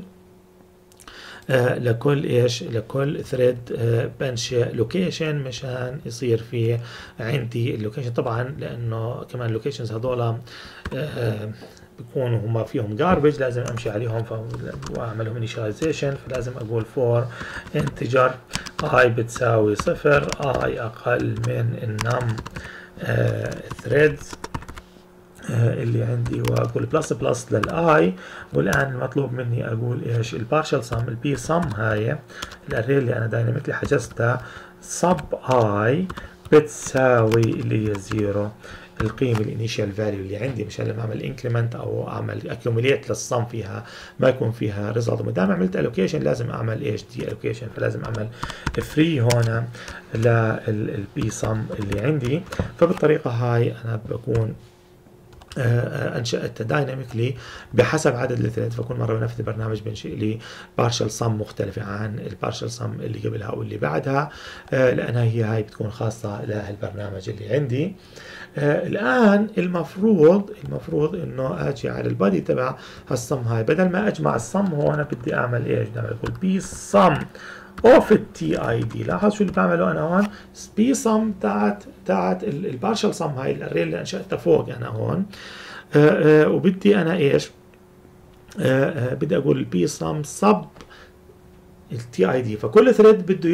لكل ثريد بنشئ لوكيشن مشان يصير فيه عندي اللوكيشن. طبعا لانه كمان اللوكيشنز هذول بيكونوا هم فيهم جاربج، لازم امشي عليهم واعملهم انيشاليزيشن، فلازم اقول فور انتجر اي بتساوي 0، اي اقل من النم ثريدز اللي عندي، واقول بلس بلس للاي. والان المطلوب مني اقول ايش؟ البارشل سم البي سم هاي الاري اللي انا دايناميكلي حجزتها سب اي بتساوي اللي هي 0 القيمه الانيشال فاليو اللي عندي، مشان لما اعمل انكريمنت او اعمل اكيوميليت للصم فيها ما يكون فيها ريزلت. وما دام عملت الوكيشن لازم اعمل ايش؟ دي الوكيشن، فلازم اعمل فري هون للبي سم اللي عندي. فبالطريقه هاي انا بكون انشأت دايناميكلي بحسب عدد الثريد، فكل مره بنفذ البرنامج بنشئ لي بارشل صم مختلفه عن البارشل صم اللي قبلها واللي بعدها، لانها هاي بتكون خاصه للبرنامج اللي عندي. الان المفروض انه اجي على البادي تبع هالصم هاي، بدل ما اجمع الصم هو انا بدي اعمل ايش؟ بدي اقول بي صم اوف التي اي دي. لاحظ شو اللي بعمله انا هون؟ بي صم تاعت البارشل صم هاي الاري اللي انشأتها فوق انا هون، وبدي انا ايش؟ بدي اقول البي صم صب التي اي دي. فكل ثريد بده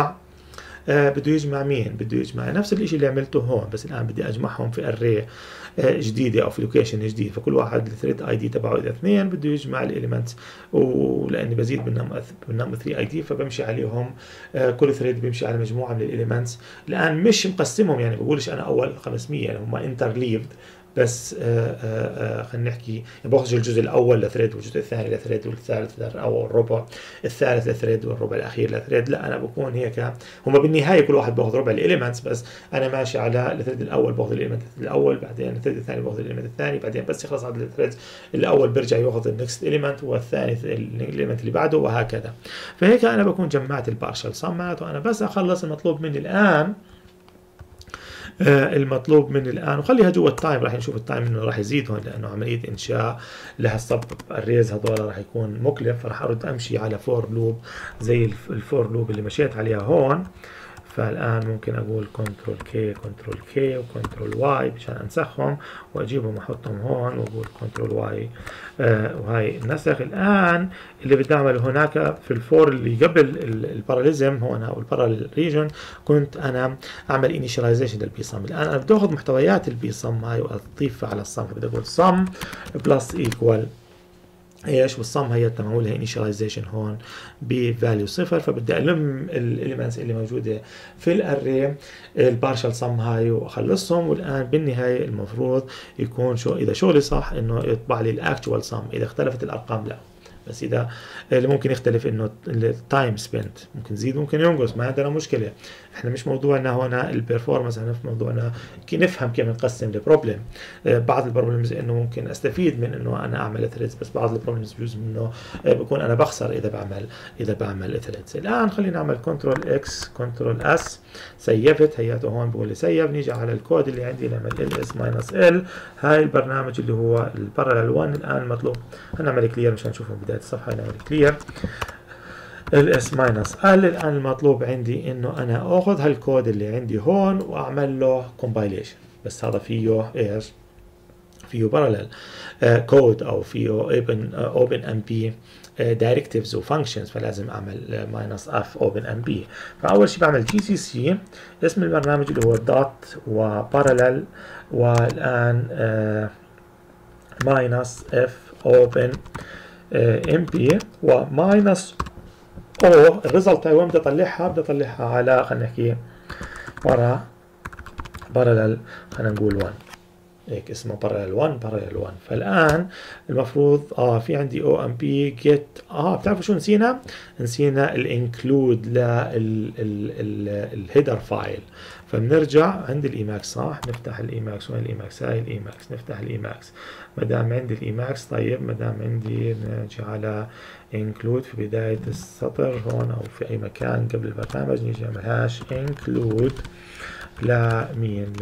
يجمع مين؟ بده يجمع نفس الشيء اللي عملته هون، بس الان بدي اجمعهم في اري جديده او في لوكيشن جديد. فكل واحد الثريد اي دي تبعه اذا 2 بده يجمع الاليمنتس، ولاني بزيد بالنم 3 اي دي فبمشي عليهم، كل ثريد بيمشي على مجموعه من الاليمنتس. الان مش مقسمهم، يعني بقولش انا اول 500، يعني هم انترليفد، بس خلينا نحكي يعني باخذ الجزء الاول لثريد والجزء الثاني لثريد والثالث او الربع الثالث لثريد والربع الاخير لثريد. لا انا بكون هيك، هم بالنهايه كل واحد باخذ ربع الاليمنتس، بس انا ماشي على الثريد الاول باخذ الاليمنت الاول، بعدين الثريد الثاني باخذ الاليمنت الثاني، بعدين بس يخلص عدد الثريدز الاول برجع ياخذ النكست اليمنت، والثاني الاليمنت اللي بعده، وهكذا. فهيك انا بكون جمعت البارشل صم. معناته انا بس اخلص المطلوب مني الان، وخليها جوا التايم. راح نشوف التايم انه راح يزيد هون، لانه عمليه انشاء لهالصب الريز هذول راح يكون مكلف، فراح ارد امشي على فور لوب زي الفور لوب اللي مشيت عليها هون. فالآن ممكن أقول كنترول كي كنترول كي وكنترول واي مشان أنسخهم وأجيبهم وأحطهم هون وأقول كنترول واي وهي النسخ. الآن اللي بدي أعمله هناك في الفور اللي قبل الباراليزم هون أو الباراليل ريجن كنت أنا أعمل انيشاليزيشن للبي صم. الآن أنا بدي أخذ محتويات البي صم هاي وأضيفها على الصم، فبدي أقول صم بلس إيكوال ايش، والصم هي معمول لها initialization هون بفاليو صفر، فبدي الم الاليمنتس اللي موجوده في الاري البارشل صم هاي واخلصهم. والان بالنهايه المفروض يكون اذا شغلي صح انه يطبع لي الاكتوال صم، اذا اختلفت الارقام لا. بس اذا اللي ممكن يختلف انه التايم سبنت ممكن يزيد ممكن ينقص، ما عندنا مشكله. احنا مش موضوعنا هنا البرفورمانس، احنا في موضوعنا نفهم كيف نقسم البروبلم. بعض البروبلمز انه ممكن استفيد من انه انا اعمل ثريدز، بس بعض البروبلمز بجوز منه بكون انا بخسر اذا بعمل ثريدز. الان خلينا نعمل كنترول اكس كنترول اس، سيفت هياته هون بقول لي سيف. نيجي على الكود اللي عندي نعمل ls ماينس ال، هاي البرنامج اللي هو البارالل 1. الان مطلوب هنعمل كلير مشان نشوفه بدايه الصفحه، نعمل كلير ls ماينس ال. الان المطلوب عندي انه انا اخذ هالكود اللي عندي هون واعمل له كومبايليشن، بس هذا فيه ايش؟ فيه بارالل كود او فيه اوبن ام بي دايركتيفز وفانكشنز، فلازم اعمل ماينس اف اوبن ام بي. فاول شيء بعمل جي سي سي اسم البرنامج اللي هو دوت وبارالل، والان ماينس اف اوبن ام بي وماينس او. الريزلت هاي وين بدي اطلعها؟ بدي اطلعها على خلينا نحكي بارالل، خلينا نقول 1 هيك اسمه بارالل 1 بارالل 1. فالان المفروض في عندي او ام بي جيت بتعرفوا شو نسينا؟ نسينا الانكلود للهيدر فايل. فبنرجع عند الايماكس صح، نفتح الايماكس. وين الايماكس؟ هاي الايماكس، نفتح الايماكس. ما دام عندي الايماكس طيب، ما دام عندي نجي على انكلود في بدايه السطر هون او في اي مكان قبل البرنامج، نيجي نعمل هاش انكلود لمين؟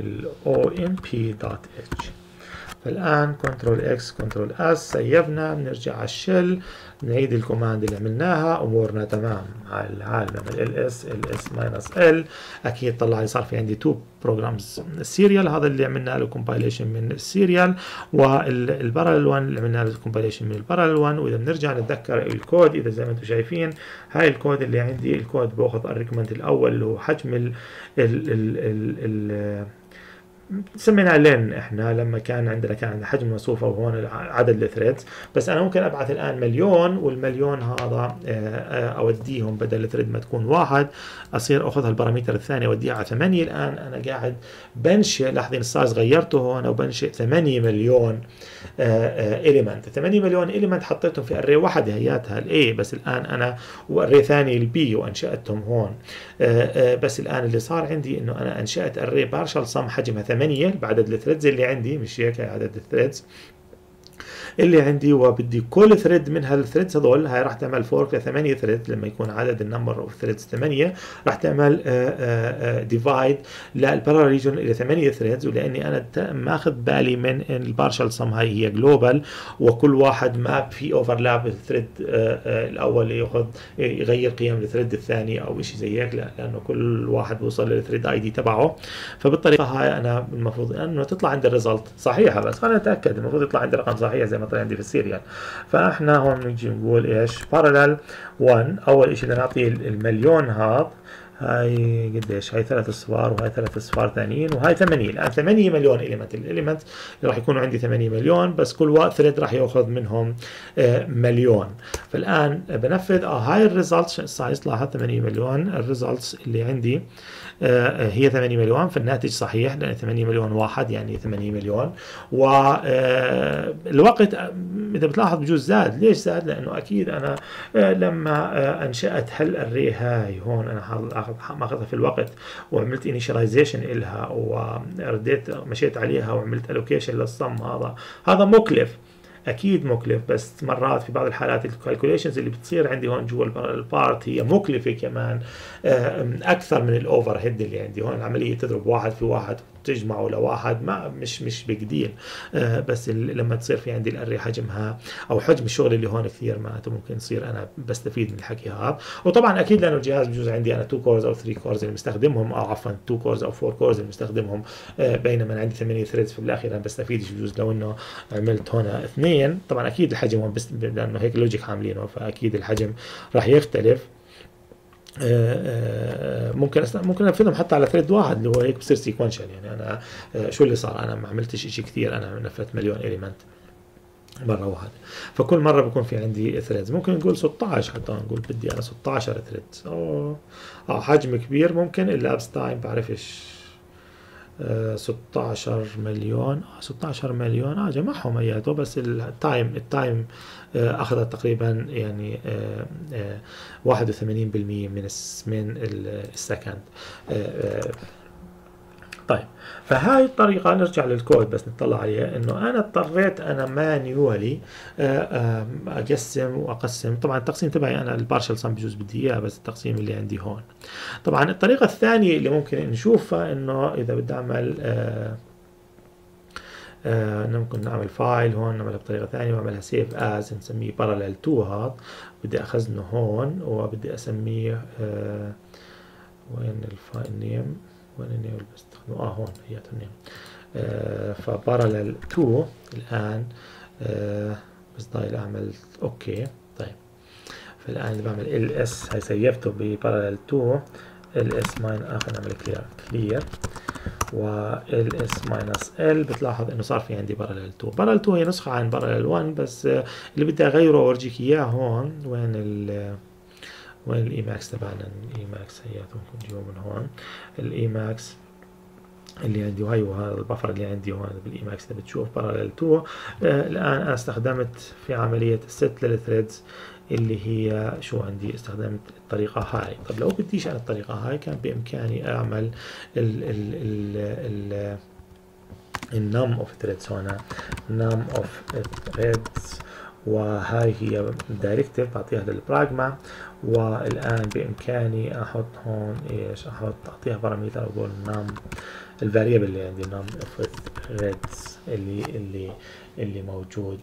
للomp.h. فالآن كنترول اكس كنترول اس، سيبنا. بنرجع على الشل نعيد الكوماند اللي عملناها، امورنا تمام. على العالم نعمل ls ماينس ال، اكيد طلع لي صار في عندي تو بروجرامز سيريال، هذا اللي عملنا له كومبايليشن من السيريال، والبارالل 1 اللي عملنا له كومبايليشن من البارالل 1. واذا بنرجع نتذكر الكود، اذا زي ما انتم شايفين هاي الكود اللي عندي، الكود باخذ الريكومنت الاول اللي هو حجم ال سميناه لين احنا لما كان عندنا حجم مصفوفه وهون عدد الثريدز. بس انا ممكن ابعث الان مليون، والمليون هذا اوديهم بدل الثريد ما تكون واحد اصير اخذ البارامتر الثاني اوديها على 8. الان انا قاعد بنشئ، لاحظين السايز غيرته هون، وبنشئ 8 مليون اليمنت. 8 مليون اليمنت حطيتهم في اري واحده هياتها الاي، بس الان انا واري ثاني البي وانشاتهم هون. بس الان اللي صار عندي انه انا انشات اري بارشل صم حجمها 8 بعدد الثريدز اللي عندي، مش هيك عدد الثريدز اللي عندي، وبدي كل ثريد من هالثريدز هذول هاي راح تعمل فورك ل 8 ثريد. لما يكون عدد النمبر اوف ثريدز 8 راح تعمل ديفايد للبارالل ريجن الى 8 ثريدز. ولاني انا ماخذ بالي من البارشل سم هاي هي جلوبال، وكل واحد ما في اوفرلاب الثريد الاول يغير قيم الثريد الثاني او شيء زي هيك، لانه كل واحد بوصل للثريد اي دي تبعه. فبالطريقه هاي انا المفروض انه تطلع عندي الريزلت صحيحه، بس خلينا نتاكد المفروض يطلع عندي رقم صحيح زي ما طلع عندي في السيريال. فاحنا هون نجي نقول ايش؟ بارالل 1 اول شيء بدنا نعطيه المليون هذا، هاي قديش؟ هاي 3 اصفار وهاي 3 اصفار ثانيين وهاي 8. الان 8 مليون اليمنت، الاليمنت راح يكونوا عندي 8 مليون، بس كل ثريد راح ياخذ منهم مليون. فالان بنفذ هاي الريزلتس السايز، لاحظ 8 مليون الريزلتس اللي عندي هي 8 مليون، فالناتج صحيح لان 8 مليون واحد يعني 8 مليون. والوقت اذا بتلاحظ بجوز زاد. ليش زاد؟ لانه اكيد انا لما انشات هالاري هاي هون انا ماخذها في الوقت وعملت انيشاليزيشن الها ورديت مشيت عليها وعملت الوكيشن للصم، هذا مكلف، اكيد مكلف. بس مرات في بعض الحالات الكالكوليشنز اللي بتصير عندي هون جوا البارت هي مكلفه كمان اكثر من الاوفر هيد اللي عندي هون. العمليه تضرب واحد في واحد تجمعه لواحد ما مش بيج ديل. بس لما تصير في عندي الاري حجمها او حجم الشغل اللي هون كثير، معناته ممكن يصير انا بستفيد من الحكي هذا. وطبعا اكيد لانه الجهاز بجوز عندي انا 2 كورز او 3 كورز اللي مستخدمهم، او عفوا 2 كورز او 4 كورز اللي مستخدمهم، بينما أنا عندي 8 ثريدز، في بالاخير انا بستفيدش بجوز لو انه عملت هون اثنين. طبعا اكيد الحجم هون بس لانه هيك لوجيك عاملينه، فاكيد الحجم راح يختلف. ممكن انفذهم حتى على ثريد واحد اللي هو هيك بصير سيكونشال. يعني انا شو اللي صار، انا ما عملتش شيء كثير، انا نفذت مليون اليمنت مره واحده، فكل مره بكون في عندي ثريدز. ممكن نقول 16 حتى، نقول بدي انا 16 ثريدز. حجم كبير ممكن. اللابس تايم بعرفش 16 مليون 16 مليون جمعهم اياته، بس التايم اخذت تقريبا يعني 81% من السكند. طيب، فهاي الطريقة نرجع للكود بس نطلع عليها، انه انا اضطريت انا مانيولي اقسم واقسم. طبعا التقسيم تبعي انا البارشل سم بجوز بدي اياه، بس التقسيم اللي عندي هون. طبعا الطريقة الثانية اللي ممكن نشوفها، انه اذا بدي اعمل ممكن نعمل فايل هون، نعملها بطريقة ثانية واعملها سيف از، نسميه باراليل 2. هذا بدي اخزنه هون، وبدي اسميه وين الفايل نيم، وين النيم اللي بستخدمه؟ هون هي النيم. فباراليل 2 الان. بس ضايل اعمل اوكي. طيب، فالان اللي بعمل ال اس، هي سيفته بباراليل 2 ال اس ماين، خلينا نعمل كلير و ال اس ماينس ال. بتلاحظ انه صار في عندي باراليل 2. باراليل 2 هي نسخة عن باراليل 1، بس اللي بدي اغيره واورجيك اياه هون. وين الاي ماكس تبعنا؟ الاي ماكس هي ممكن نجيبه من هون. الاي ماكس اللي عندي، وهي وهذا البفر اللي عندي هون بالاي ماكس اللي بتشوف باراليل 2. الان انا استخدمت في عملية الست للثريدز اللي هي شو عندي، استخدمت الطريقة هاي. طب لو بديش انا الطريقة هاي، كان بامكاني اعمل النم اوف ثريدز هنا، نم اوف ثريدز، وهاي هي دايركتيف بعطيها للبراجما. والان بامكاني احط هون ايش، اعطيها باراميتر، اقول نم الفاريبل اللي عندي نم اوف ثريدز اللي موجود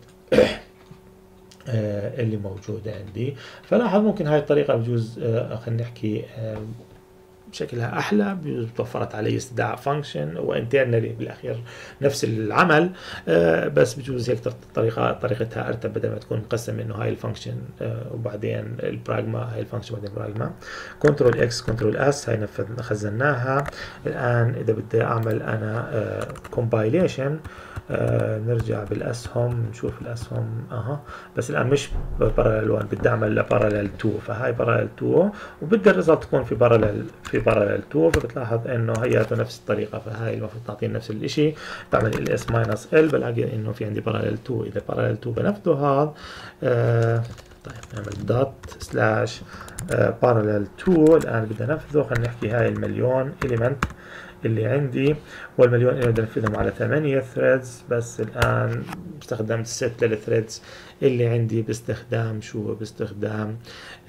اللي موجود عندي. فلاحظ ممكن هاي الطريقة بجوز خلينا نحكي شكلها احلى، بتوفرت علي استدعاء فانكشن وانترنالي بالاخير نفس العمل. بس بجوز هيك طريقتها ارتب، بدل ما تكون مقسم انه هاي الفانكشن وبعدين البراجما، هاي الفانكشن وبعدين البراجما. كنترول اكس كنترول اس، هاي خزناها. الان اذا بدي اعمل انا كومبايليشن، نرجع بالاسهم نشوف الاسهم. بس الان مش باراليل 1، بدي اعمل باراليل 2. فهاي باراليل 2 وبدي الريزلت تكون في باراليل 2. فبتلاحظ انه هياته نفس الطريقه، فهاي المفروض تعطيني نفس الشيء. بعمل ال اس ماينس ال، بلاقي انه في عندي باراليل 2. اذا باراليل 2 بنفذه هذا، طيب نعمل دوت سلاش باراليل 2. الان بدي انفذه، خلينا نحكي هاي المليون اليمنت اللي عندي، والمليون اللي بدي انفذهم على 8 ثريدز. بس الان استخدمت ست للثريدز اللي عندي باستخدام شو، باستخدام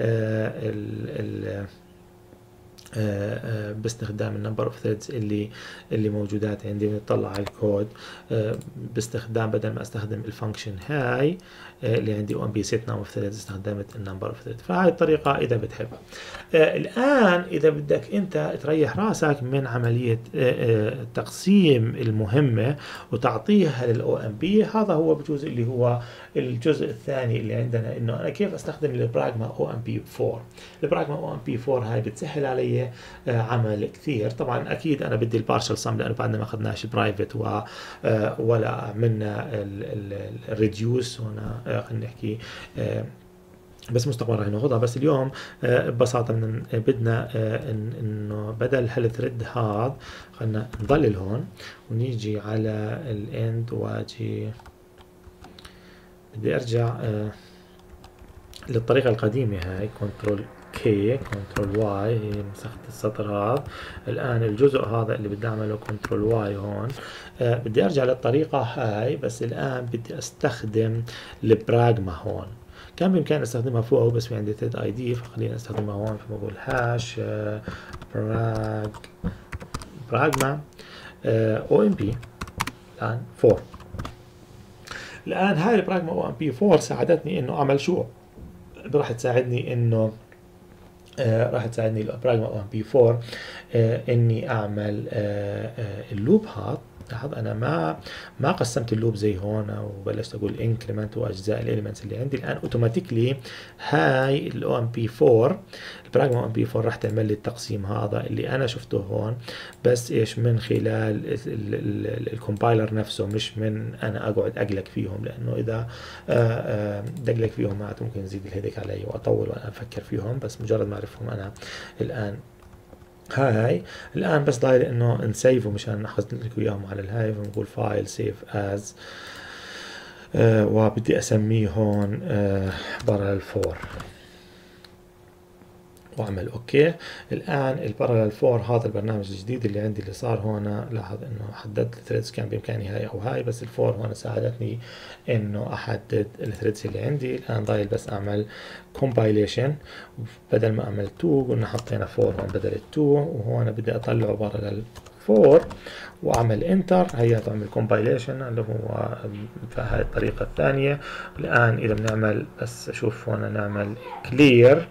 باستخدام النمبر اوف ثريدز اللي موجودات عندي. بنطلع على الكود باستخدام، بدل ما استخدم الفانكشن هاي اللي عندي او ام بي سيت نمبر اوف ثريدز، استخدمت النمبر اوف ثريدز. فهاي الطريقه اذا بتحبها. الان اذا بدك انت تريح راسك من عمليه تقسيم المهمه وتعطيها للاو ام بي، هذا هو بجوز اللي هو الجزء الثاني اللي عندنا، انه انا كيف استخدم البراجما او ام بي 4. البراجما او ام بي 4 هاي بتسهل علي عمل كثير. طبعا اكيد انا بدي البارشل سم، لانه بعدنا ما اخذناش برايفت ولا عملنا الريديوس هنا. خلينا نحكي بس مستقبلا راح ناخذها. بس اليوم ببساطه بدنا انه بدل هالثريد هذا، خلينا نضلل هون ونيجي على الاند، واجي بدي ارجع للطريقه القديمه هاي، كنترول كي كنترول واي، هي مسحت السطر هذا. الان الجزء هذا اللي بدي اعمله كنترول واي هون، بدي ارجع للطريقه هاي. بس الان بدي استخدم البراجما هون. كان بامكاني استخدمها فوق، بس في عندي ثريد اي دي، فخلينا استخدمها هون. فبقول هاش براجما. او ام بي الان 4. الان هاي البراجما او ام بي 4 ساعدتني انه اعمل شو؟ راح تساعدني انه راح تساعدني البراجما او ام بي 4 اني اعمل اللوب هات. لاحظ انا ما قسمت اللوب زي هون وبلشت اقول انكريمنت واجزاء الاليمنتس اللي عندي. الان اوتوماتيكلي هاي الاو ام بي 4 البراجما او ام بي 4 راح تعمل لي التقسيم هذا اللي انا شفته هون، بس ايش من خلال الكومبايلر نفسه، مش من انا اقعد اقلق فيهم، لانه اذا دقلق فيهم معناته ممكن يزيد الهيدك علي واطول وانا افكر فيهم. بس مجرد ما اعرفهم انا الان هاي الان بس ضايل انه نسيفه مشان ناخذ لكم اياهم على الهاي. فنقول فايل سيف از وبدي اسميه هون بارل 4 واعمل اوكي. الان البارلل 4 هذا البرنامج الجديد اللي عندي اللي صار هون. لاحظ انه حددت الثريدز، كان بامكاني هاي او هاي، بس الفور هون ساعدتني انه احدد الثريدز اللي عندي. الان ضايل بس اعمل كومبايليشن، بدل ما اعمل 2 قلنا حطينا 4 هون بدل ال 2، وهون بدي اطلعه بارلل 4 واعمل انتر. هيا تعمل كومبايليشن اللي هو بهاي الطريقه الثانيه. الان اذا بنعمل بس اشوف هون نعمل كلير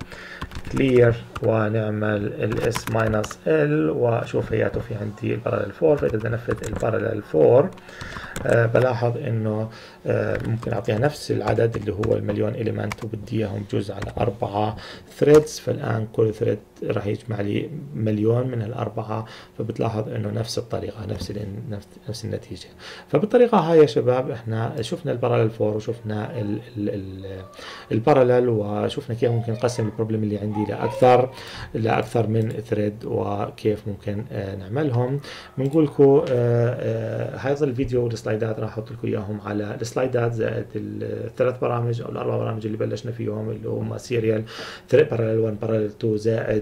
ونعمل الاس ماينس ال واشوف هياته في عندي البارلل 4. فاذا بدي انفذ البارلل 4 بلاحظ انه ممكن اعطيها نفس العدد اللي هو المليون اليمنت، وبدي اياهم بجوز على 4 ثريدز. فالان كل ثريد راح يجمع لي مليون من الاربعه. فبتلاحظ انه نفس الطريقه نفس النتيجه. فبالطريقه هاي يا شباب احنا شفنا البارلل 4 وشفنا البارلل، وشفنا كيف ممكن نقسم البروبلم اللي عندي لاكثر من ثريد وكيف ممكن نعملهم. بنقول لكم هذا الفيديو والسلايدات راح احط لكم اياهم على السلايدات، زائد الثلاث برامج او الاربع برامج اللي بلشنا فيهم اللي هم سيريال بارلل 1 بارلل 2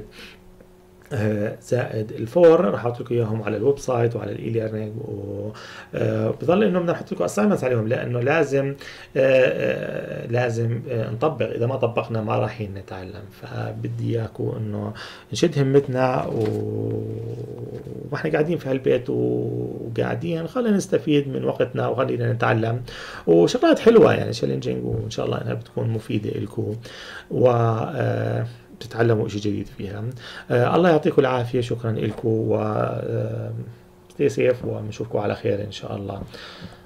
زائد الفور. راح احط لكم اياهم على الويب سايت وعلى الاي ليرنينج، وبضل انه بدنا نحط لكم اساينمنتس عليهم، لانه لازم نطبق. اذا ما طبقنا ما راح نتعلم. فبدي اياكم انه نشد همتنا واحنا قاعدين في هالبيت وقاعدين، خلينا نستفيد من وقتنا وخلينا نتعلم وشغلات حلوه يعني تشالنجينج، وان شاء الله انها بتكون مفيده لكم تتعلموا شيء جديد فيها. الله يعطيكم العافية. شكرا لكم و stay safe، ونشوفكم على خير إن شاء الله.